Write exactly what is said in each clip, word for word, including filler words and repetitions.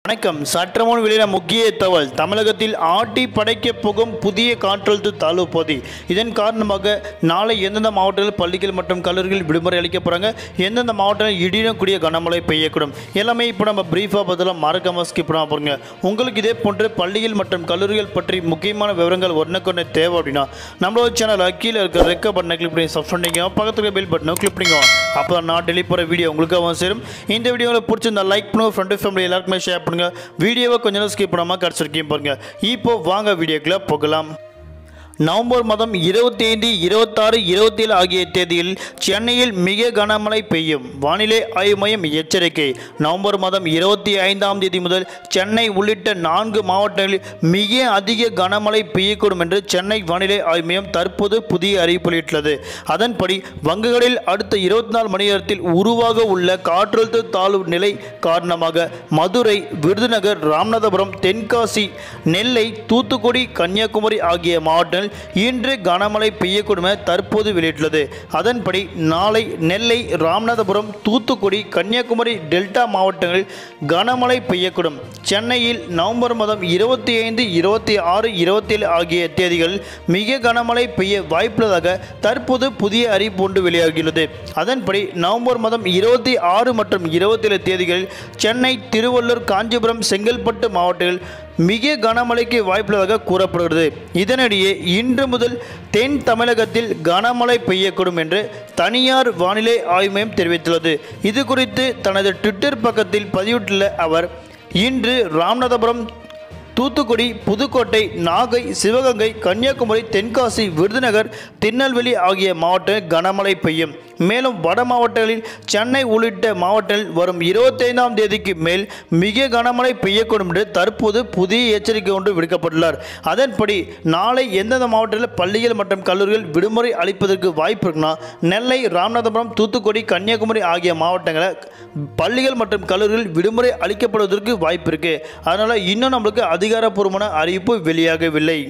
வணக்கம். சற்றமுன் வெளியான முக்கிய தகவல். தமிழகத்தில் ஆட்டி படைக்க போகும் புதிய காற்றழுத்த தாழ்வு பகுதி. இதன் காரணமாக நாளை எந்தெந்த மாவட்டங்களில் பள்ளிகள் மற்றும் கல்லூரிகள் விடுமுறை அளிக்க போகிறாங்க, எந்தெந்த மாவட்டங்களில் இடியுடன் கூடிய கனமழை பெய்யக்கூடும், எல்லாமே இப்போ நம்ம பிரீஃபாக பதிலாக மறக்காம ஸ்கிப் பண்ண போகிறோங்க. உங்களுக்கு இதே போன்று பள்ளிகள் மற்றும் கல்லூரிகள் பற்றி முக்கியமான விவரங்கள் ஒன்றுக்கொன்று தேவை அப்படின்னா நம்மளோட சேனலில் கீழே இருக்கிற ரெக்க பட்டனை கிளிக் பண்ணி சப்ஸ்கிரைப் பண்ணிக்கோங்க. பக்கத்தில் பெல் பட்டனை கிளிக் பண்ணிக்கோங்க. அப்போ தான் நான் டெலிவரி போகிற வீடியோ உங்களுக்காக சேரும். இந்த வீடியோவில் பிடிச்சிருந்தா லைக் பண்ணுங்க, ஃப்ரெண்டு ஃபேமிலி எல்லாருக்குமே ஷேர் பண்ணுங்க. வீடியோவை கொஞ்சம் நேரம் ஸ்கிப் பண்ணாமல் கடைசிக்கும் பாருங்க. இப்போ வாங்க வீடியோக்குள்ள போகலாம். நவம்பர் மாதம் இருபத்தி ஐந்து இருபத்தாறு இருபத்தி ஏழு ஆகிய தேதியில் சென்னையில் மிக கனமழை பெய்யும். வானிலை ஆய்வு மையம் எச்சரிக்கை. நவம்பர் மாதம் இருபத்தி ஐந்தாம் தேதி முதல் சென்னை உள்ளிட்ட நான்கு மாவட்டங்களில் மிக அதிக கனமழை பெய்யக்கூடும் என்று சென்னை வானிலை ஆய்வு மையம் தற்போது புதிய அறிவிப்பு வெளியிட்டுள்ளது. அதன்படி வங்கக்கடலில் அடுத்த இருபத்தி நாலு மணி நேரத்தில் உருவாக உள்ள காற்றழுத்த தாழ்வு நிலை காரணமாக மதுரை, விருதுநகர், ராமநாதபுரம், தென்காசி, நெல்லை, தூத்துக்குடி, கன்னியாகுமரி ஆகிய மாவட்டங்கள் இன்று கனமழை பெய்யக்கூடும் என தற்போது வெளியிட்டுள்ளது. அதன்படி நாளை நெல்லை, ராமநாதபுரம், தூத்துக்குடி, கன்னியாகுமரி டெல்டா மாவட்டங்களில் கனமழை பெய்யக்கூடும். சென்னையில் நவம்பர் மாதம் இருபத்தி ஐந்து இருபத்தி ஆறு இருபத்தி ஏழு ஆகிய தேதிகளில் மிக கனமழை பெய்ய வாய்ப்புள்ளதாக தற்போது புதிய அறிவிப்பு ஒன்று வெளியாகியுள்ளது. அதன்படி நவம்பர் மாதம் இருபத்தி ஆறு மற்றும் இருபத்தி ஏழு தேதிகளில் சென்னை, திருவள்ளூர், காஞ்சிபுரம், செங்கல்பட்டு மாவட்டங்களில் மிக கனமழைக்கு வாய்ப்புள்ளதாக கூறப்படுகிறது. இதனிடையே இன்று முதல் தென் தமிழகத்தில் கனமழை பெய்யக்கூடும் என்று தனியார் வானிலை ஆய்வு மையம் தெரிவித்துள்ளது. இது குறித்து தனது ட்விட்டர் பக்கத்தில் பதிவிட்டுள்ள அவர், இன்று ராமநாதபுரம், தூத்துக்குடி, புதுக்கோட்டை, நாகை, சிவகங்கை, கன்னியாகுமரி, தென்காசி, விருதுநகர், திருநெல்வேலி ஆகிய மாவட்டங்களில் கனமழை பெய்யும். மேலும் வட மாவட்டங்களில் சென்னை உள்ளிட்ட மாவட்டங்களில் வரும் இருபத்தி ஐந்தாம் தேதிக்கு மேல் மிக கனமழை பெய்யக்கூடும் என்று தற்போது புதிய எச்சரிக்கை ஒன்று விடுக்கப்பட்டுள்ளார். அதன்படி நாளை எந்தெந்த மாவட்டங்களில் பள்ளிகள் மற்றும் கல்லூரிகள் விடுமுறை அளிப்பதற்கு வாய்ப்பு இருக்குன்னா நெல்லை, ராமநாதபுரம், தூத்துக்குடி, கன்னியாகுமரி ஆகிய மாவட்டங்களில் பள்ளிகள் மற்றும் கல்லூரிகள் விடுமுறை அளிக்கப்படுவதற்கு வாய்ப்பு இருக்கு. அதனால் இன்னும் நம்மளுக்கு அதிகாரப்பூர்வமான அறிவிப்பு வெளியாகவில்லை.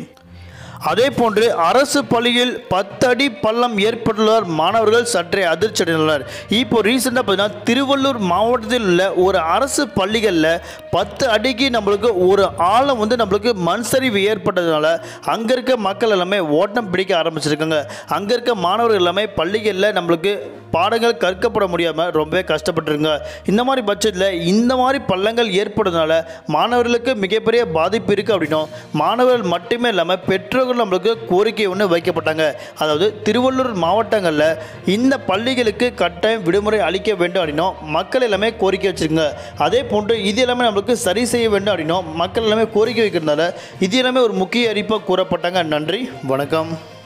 அதே போன்று அரசு பள்ளியில் பத்து அடி பள்ளம் ஏற்பட்டுள்ளதால் மாணவர்கள் சற்றே அதிர்ச்சி அடைந்துள்ளனர். இப்போ ரீசெண்டாக பார்த்தீங்கன்னா திருவள்ளூர் மாவட்டத்தில் உள்ள ஒரு அரசு பள்ளிகளில் பத்து அடிக்கு நம்மளுக்கு ஒரு ஆழம் வந்து நம்மளுக்கு மண் சரிவு ஏற்பட்டதுனால அங்கே இருக்க மக்கள் எல்லாமே ஓட்டம் பிடிக்க ஆரம்பிச்சிருக்காங்க. அங்கே இருக்க மாணவர்கள் எல்லாமே பள்ளிகளில் நம்மளுக்கு பாடங்கள் கற்கப்பட முடியாமல் ரொம்பவே கஷ்டப்பட்டுருங்க. இந்த மாதிரி பட்சத்தில் இந்த மாதிரி பள்ளங்கள் ஏற்படுறதுனால மாணவர்களுக்கு மிகப்பெரிய பாதிப்பு இருக்குது அப்படின்னும், மாணவர்கள் மட்டுமே இல்லாமல் பெற்றோர்கள் நம்மளுக்கு கோரிக்கை ஒன்று வைக்கப்பட்டாங்க. அதாவது திருவள்ளூர் மாவட்டங்களில் இந்த பள்ளிகளுக்கு கட்டாயம் விடுமுறை அளிக்க வேண்டும் அப்படின்னும் மக்கள் எல்லாமே கோரிக்கை வச்சுருங்க. அதே போன்று இது எல்லாமே நம்மளுக்கு சரி செய்ய வேண்டும் அப்படின்னும் மக்கள் எல்லாமே கோரிக்கை வைக்கிறதுனால இது எல்லாமே ஒரு முக்கிய அறிவிப்பாக கூறப்பட்டாங்க. நன்றி, வணக்கம்.